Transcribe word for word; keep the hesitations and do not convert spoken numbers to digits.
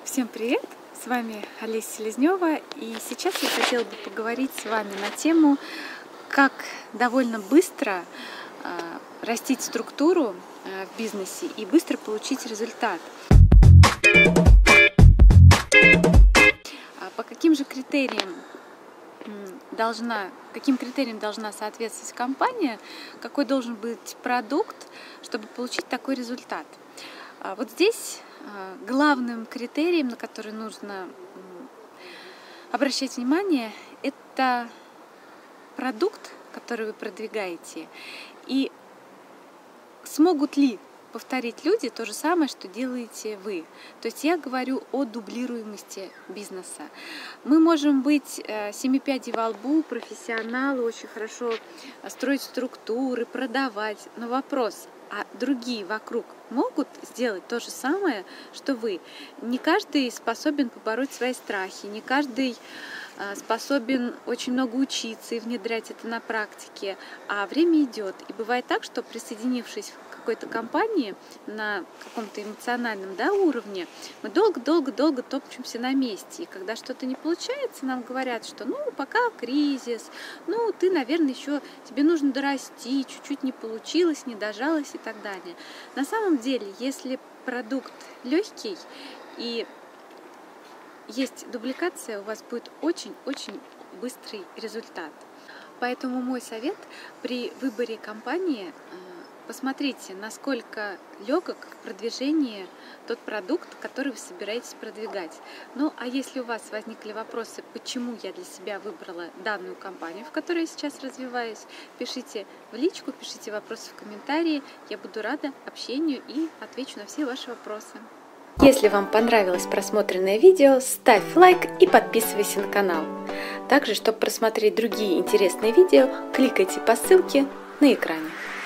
Всем привет! С вами Олеся Селезнева, и сейчас я хотела бы поговорить с вами на тему, как довольно быстро э, растить структуру э, в бизнесе и быстро получить результат. По каким же критериям должна, каким критериям должна соответствовать компания, какой должен быть продукт, чтобы получить такой результат? Вот здесь главным критерием, на который нужно обращать внимание, это продукт, который вы продвигаете, и смогут ли повторить люди то же самое, что делаете вы. То есть я говорю о дублируемости бизнеса. Мы можем быть семи пядей во лбу, профессионалы, очень хорошо строить структуры, продавать, но вопрос: а другие вокруг могут сделать то же самое, что вы? Не каждый способен побороть свои страхи, не каждый способен очень много учиться и внедрять это на практике, а время идет. И бывает так, что присоединившись к какой-то компании на каком-то эмоциональном, да, уровне, мы долго-долго-долго топчемся на месте. И когда что-то не получается, нам говорят, что ну пока кризис, ну ты, наверное, еще тебе нужно дорасти, чуть-чуть не получилось, не дожалось и так далее. На самом деле, если продукт легкий и есть дубликация, у вас будет очень-очень быстрый результат. Поэтому мой совет: при выборе компании посмотрите, насколько легок в продвижении тот продукт, который вы собираетесь продвигать. Ну, а если у вас возникли вопросы, почему я для себя выбрала данную компанию, в которой я сейчас развиваюсь, пишите в личку, пишите вопросы в комментарии. Я буду рада общению и отвечу на все ваши вопросы. Если вам понравилось просмотренное видео, ставь лайк и подписывайся на канал. Также, чтобы просмотреть другие интересные видео, кликайте по ссылке на экране.